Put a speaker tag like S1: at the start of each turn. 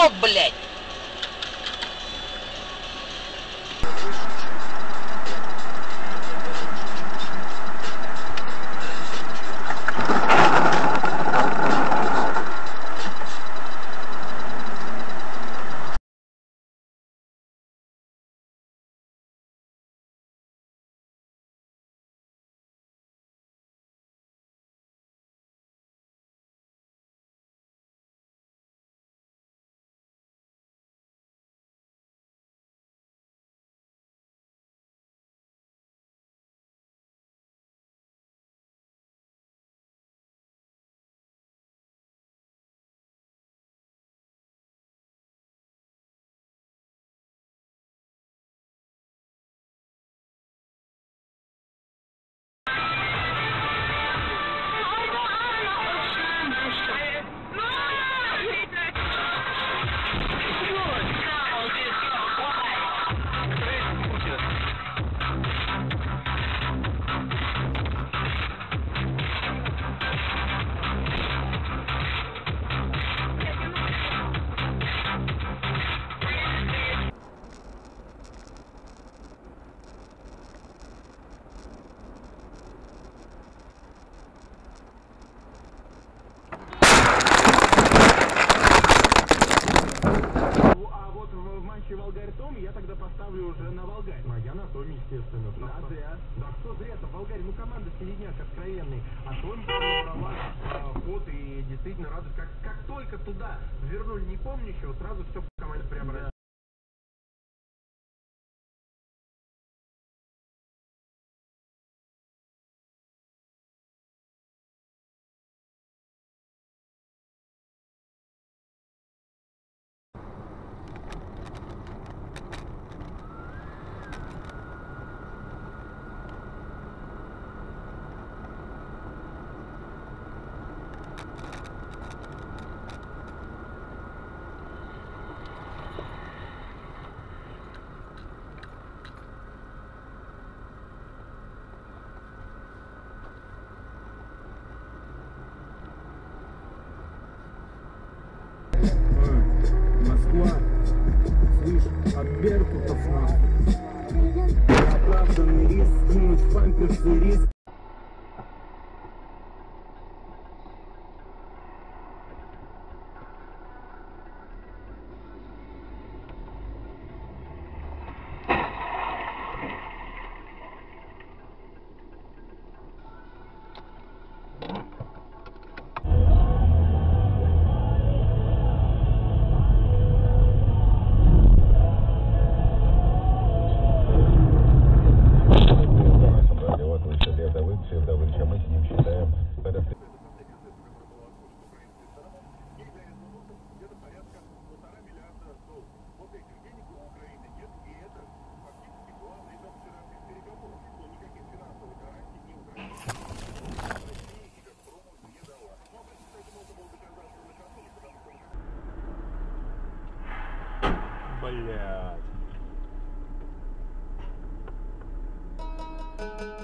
S1: говно, блядь!
S2: Я тогда поставлю уже на Волгарь. А я на Томе, естественно. Да, зря. Да что зря-то, Волгарь, ну команда середняк откровенный. А Том набрала ход и действительно радость. Как только туда вернули непомнящего, сразу все в команде преобразилось.
S3: Москва, слышь, от Беркутов нахуй. Оправданный риск, скинуть в памперсы риск.
S2: Блядь.